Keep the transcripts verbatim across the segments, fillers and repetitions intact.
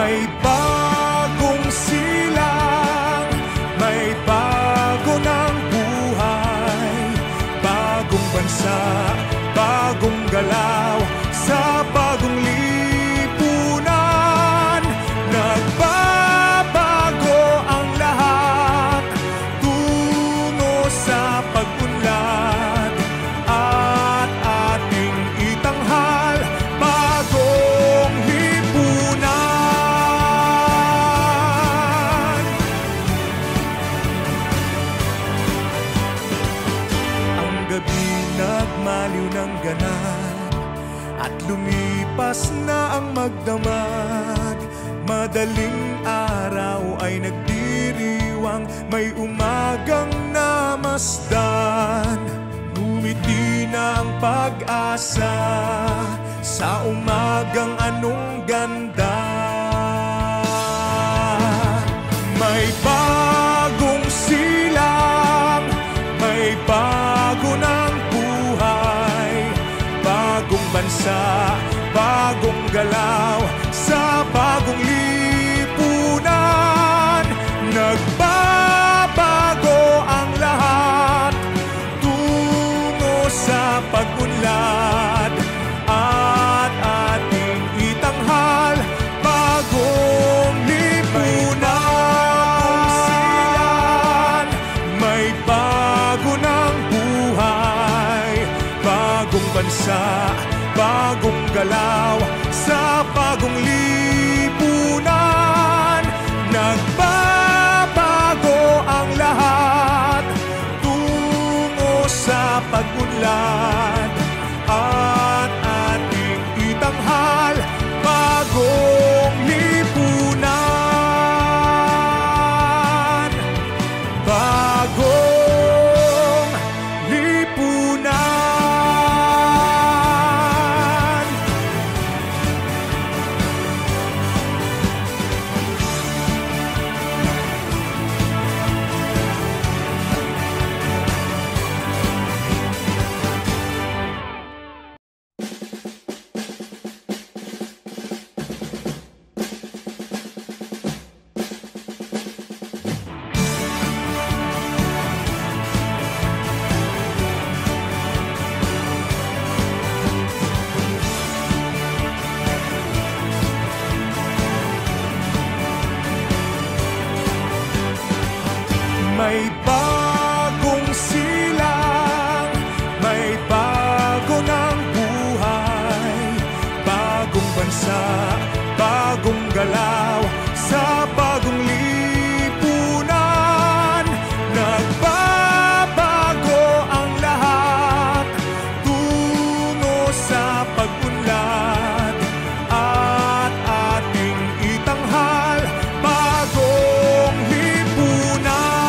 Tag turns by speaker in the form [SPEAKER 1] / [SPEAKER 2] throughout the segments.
[SPEAKER 1] May bagong silang, may bago ng buhay, bagong bansa, bagong galaw, sa bagong lipunan. Nagbabago ang lahat, tungo sa pag-unlad, at ating itanghal bagong lipunan. Ang gabi nagmaliw ng ganap, at lumipas na ang magdamag. Madaling araw ay nagdiriwang, may umagang namasdan. Ngumiti na ang pag-asa sa umagang anong ganda. May bagong silang, may bago ng buhay, bagong bansa, bagong galaw, sa bagong lipunan. Nagbabago ang lahat, tungo sa pag-unlad, at ating itanghal bagong lipunan. May bago ng buhay, bagong bansa, bagong galaw, sa bagong lipunan. Nagbabago ang lahat, tungo sa pag-unlad, at ating itanghal bagong lipunan. Bagong lipunan. May bagong silang, may bago ng buhay, bagong bansa, bagong galaw, sa bagong lipunan. Nagbabago ang lahat, tungo sa pag-unlad, at ating itanghal bagong lipunan.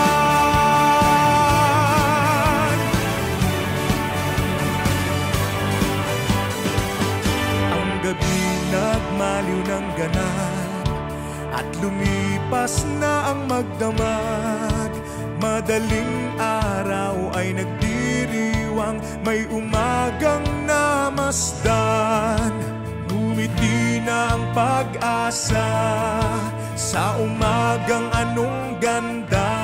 [SPEAKER 1] Nagmaliw ng ganap, at lumipas na ang magdamag. Madaling araw ay nagdiriwang, may umagang namasdan. Ngumiti na ang pag-asa sa umagang anong ganda.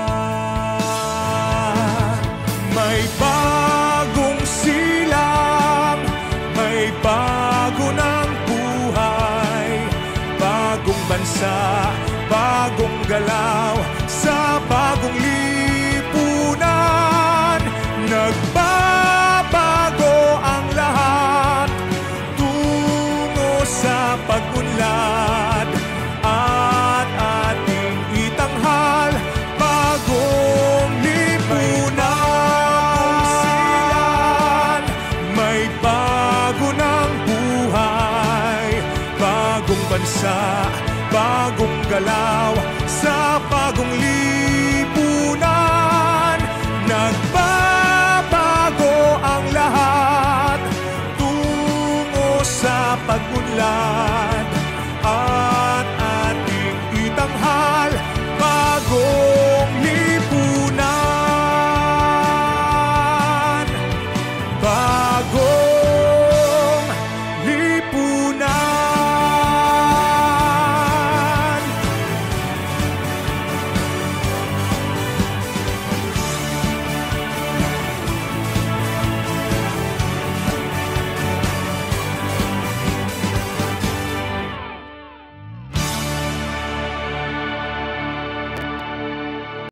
[SPEAKER 1] May bagong silang, may bago ng buhay, bagong bansa, bagong galaw, sa bagong lipunan. Nagbabago ang lahat, tungo sa pag-unlad, at ating itanghal bagong lipunan. May bago ng buhay, bagong bansa, bagong galaw, sa bagong lipunan. Nagbabago ang lahat, tungo sa pag-unlad, at ating itanghal bagong lipunan.